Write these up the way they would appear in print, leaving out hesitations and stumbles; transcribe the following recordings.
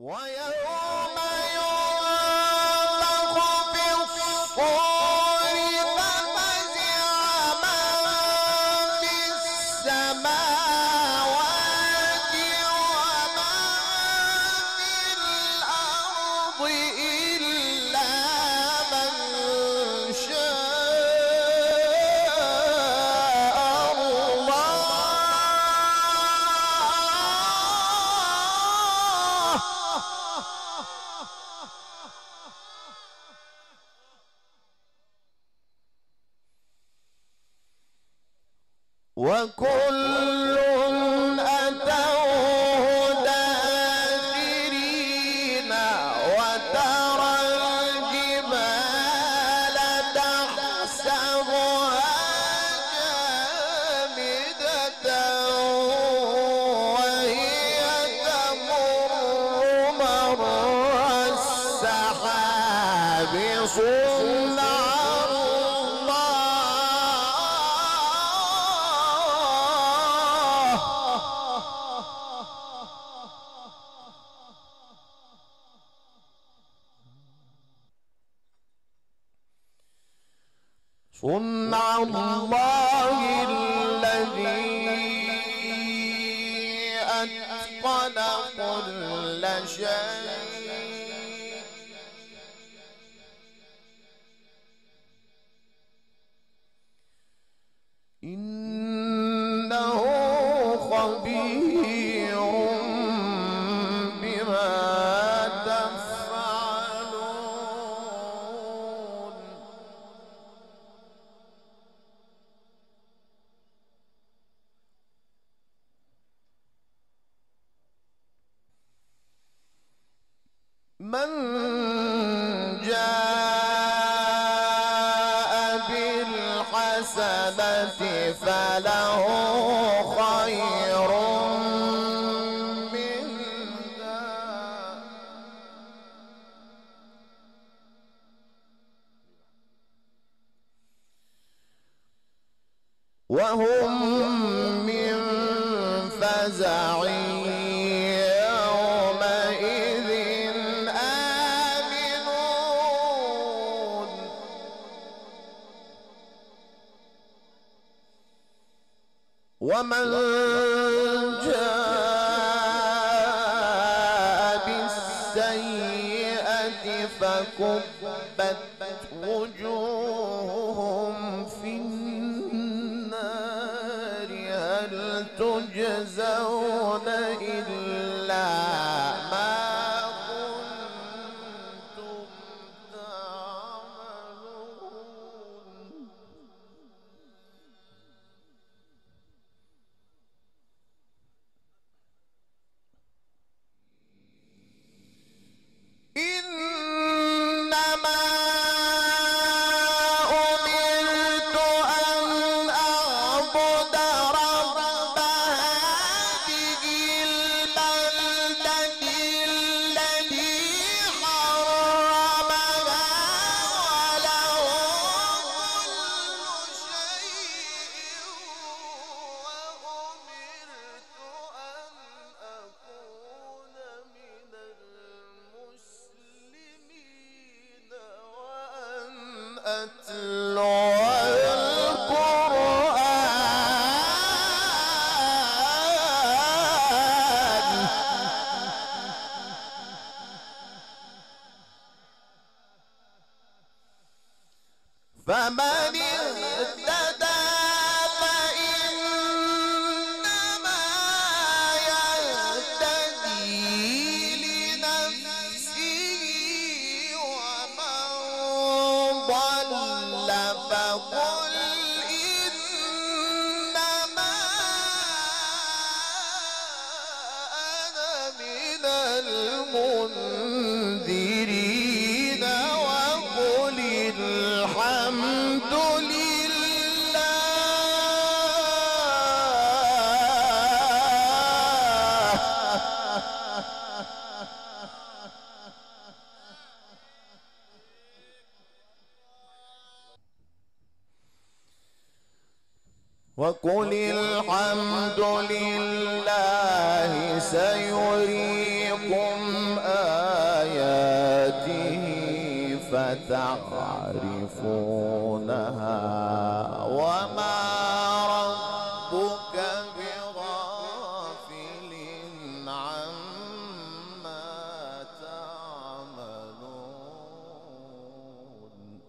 ويوم ينفخ في الصور ففزع من في السماوات ومن في الأرض إلا من شاء الله. وكل أتوه داخرين وترى الجبال تحسبها جامدة وهي تمر مر السحاب صنع صنع الله الذي أتقن كل شيء إنه خبير بما تفعلون. من جاء بالحسنة فله خير منها وهم من فزع يومئذ آمنون. ومن جاء بالسيئة فكبت وجوههم في النار هل تجزون إلا ما كنتم تعملون. إنما أمرت أن أعبد رب هذه البلدة الذي حرمها وله كل شيء وأمرت أن أكون من المسلمين وأن أتلو القرآن فمن اهتدى فإنما يهتدي لنفسه ومن ضل فقل إنما أنا من المنذرين وقل الحمد لله. وقل الحمد لله سيريكم فتعرفونها وما ربك بغافل عما تعملون.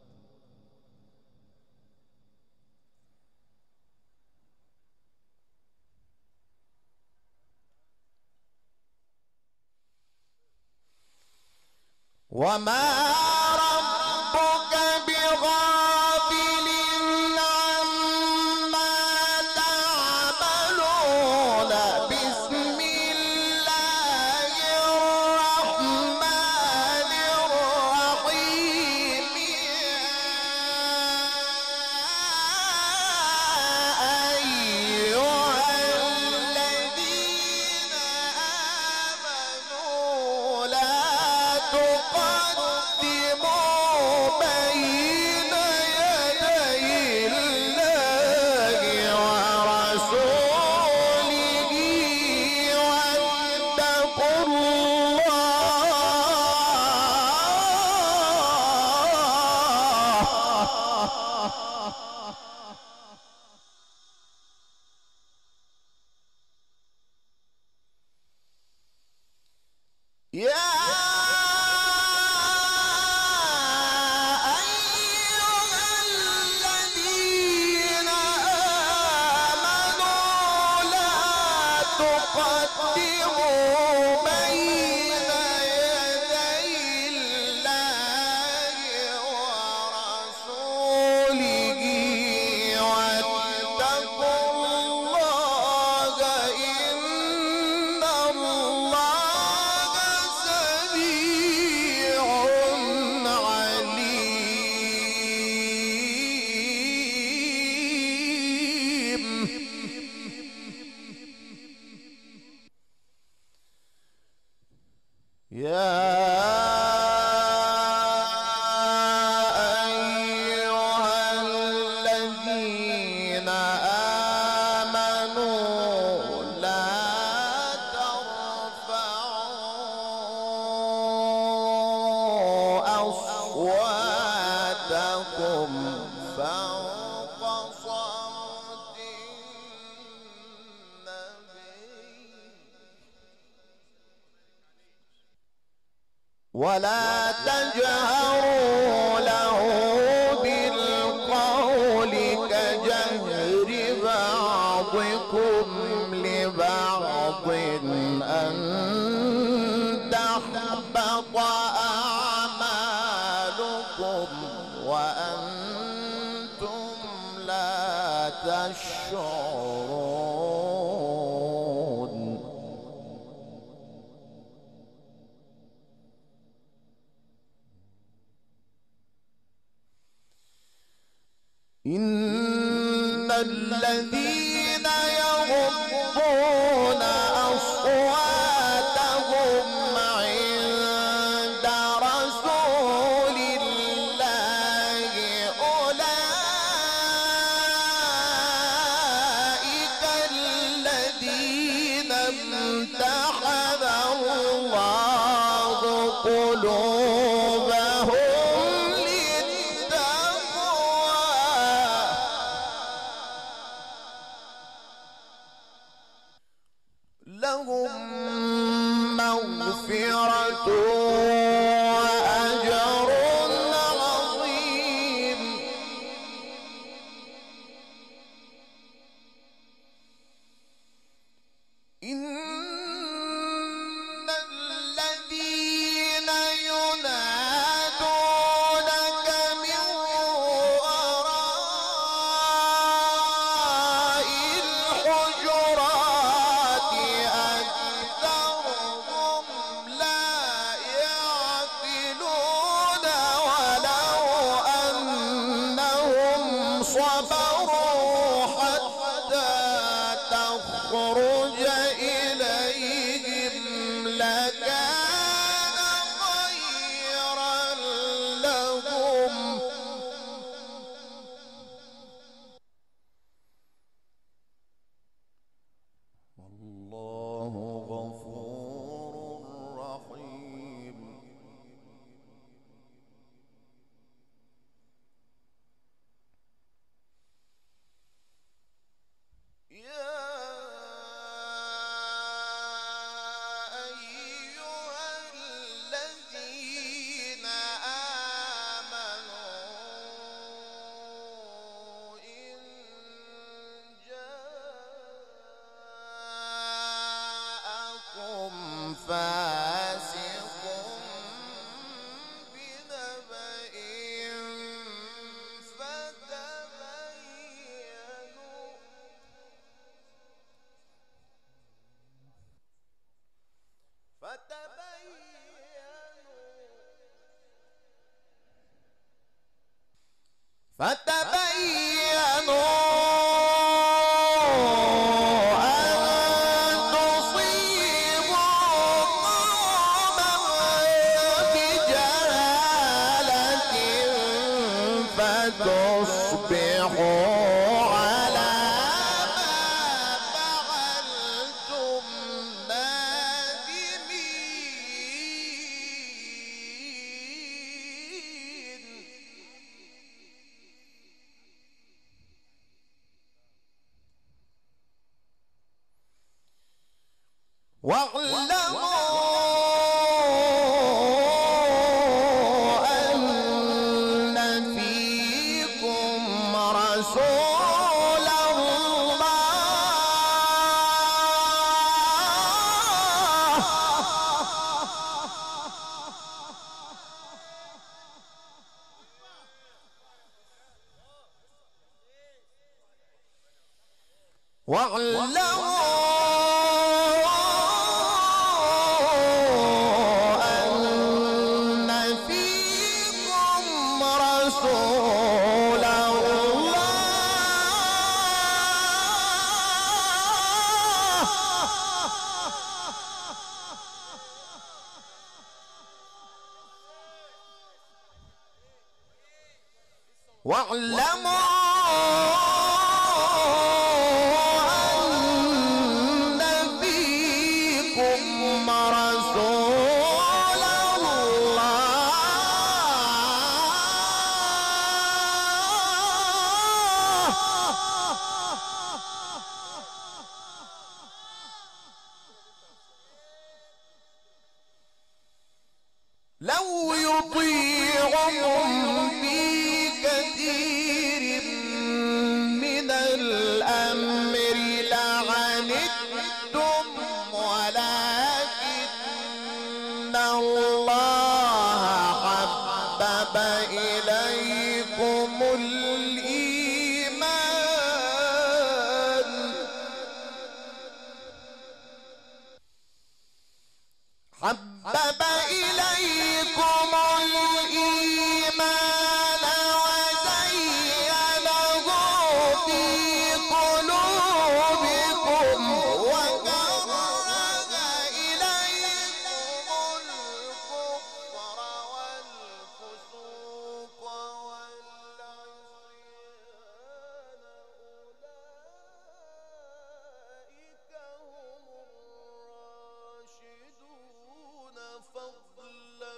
وما ربك بغافل عما تعملون. بسم الله الرحمن الرحيم. أيها الذين آمنوا لا تقدموا بين يدي الله ورسوله واتقوا الله. يا أيها الذين آمنوا لا تقدموا بين يدي الله ورسوله واتقوا الله إن الله سميع عليم. يا أيها الذين آمنوا لا ترفعوا أصواتكم فوق صوت النبي ولا تجهروا له بالقول كجهر بعضكم لبعض أن تحبط أعمالكم وأنتم لا تشعرون. إن الذين يغضون أصواتهم عند رسول الله أولئك الذين امتحن الله قلوبهم للتقوى لهم مغفرة وأجر عظيم. إن الذين ينادونك من وراء الحجرات أكثرهم لا يعلمون. فاسق بنبأ فتبينوا أن تصيبوا قوما بجهالة فتصبحوا على ما فعلتم نادمين. واعلموا أن فيكم رسول الله واعلموا أن فيكم رسول لو يطيعكم في كثير من الأمر لعنتم ولكن الله حبب إليكم الإيمان حبب إليكم الإيمان وزينه في قلوبكم وكره إليكم الكفر والفسوق والعصيان أولئك هم الراشدون فضلا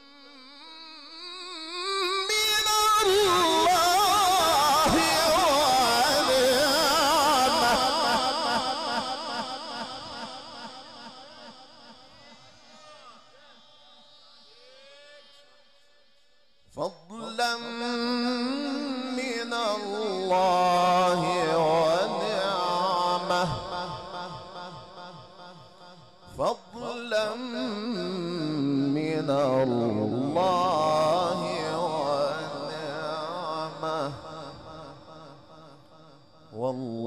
من الله ونعمه فضلا من الله ونعمه فضلا من الله ونعمه والله